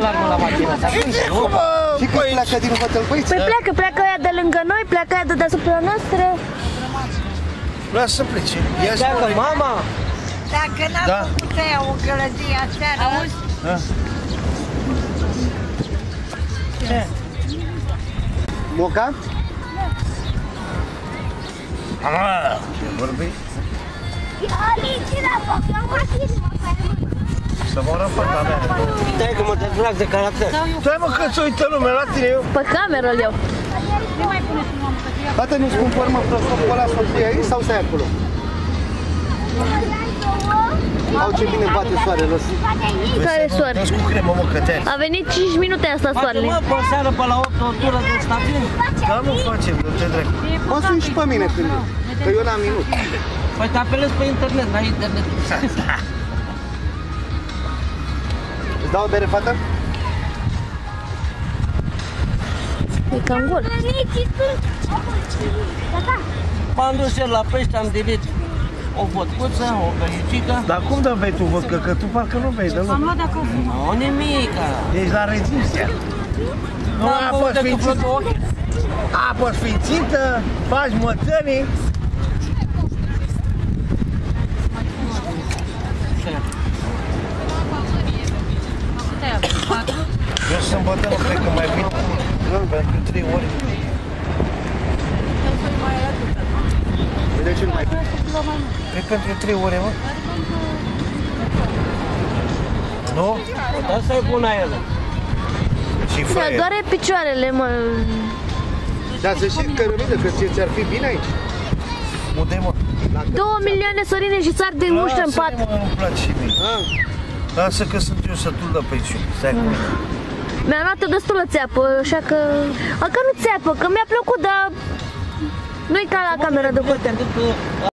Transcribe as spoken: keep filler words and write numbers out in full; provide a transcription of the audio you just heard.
largă la mașină. Și când pleacă din hotel, băieți? Păi pleacă, pleacă aia de lângă noi, pleacă aia de deasupra noastră. Lasă să plece. Pleacă mama. Dacă n-a Da. făcut aia o gălăgie aseară, auzi? Da. Ce? Moca? Ah, ce vorbi? Să moară fata mea. Stai că mă dezbrac de caracter. Stai mă că ți uită lumea la tine eu. Pe cameră îl iau. Tată, nu-ți cumpăr mă prostopul ăla să-l pui aici sau stai acolo? Au ce bine bate soarele ăsta. Care soare? Dați cu cremă, mă, că te-ai. A venit cinci minute asta Face soarele. mă, pe seară pe la opt o tură de stabil. Da, nu facem, nu te drept. Mă sun și pe mine când e, că eu n-am minut. Păi te apelezi pe internet, n-ai internet. Îți dau o bere, fată? E cam gol. M-am dus eu la pește, am divit o vodcuță, o gălicică. Dar cum dă bei tu vodcă? Că tu parcă nu bei deloc. Am luat de acasă. Nu, nimica. Ești la rezistia. Nu, N-am băut apă decât sfințită, vreo două ochi. apă sfințită, faci mătănii. Eu sâmbătă nu cred că mai vin pentru trei ore. De ce nu mai vin? E pentru trei ore, mă. Nu? Dar să-i bună el. Și Da, fraier. doare picioarele, mă. Dar să știi că rămâne, că ție ți-ar fi bine aici. Unde, mă? Două milioane sărine și țar de muștă în pat. Lasă-ne, mă, nu-mi place și mie. Lasă că sunt eu sătul de pensiune. Stai cu mine. Mi-a luat o destulă țeapă, așa că... A, că nu țeapă, că mi-a plăcut, dar... Nu-i ca la camera de Te-am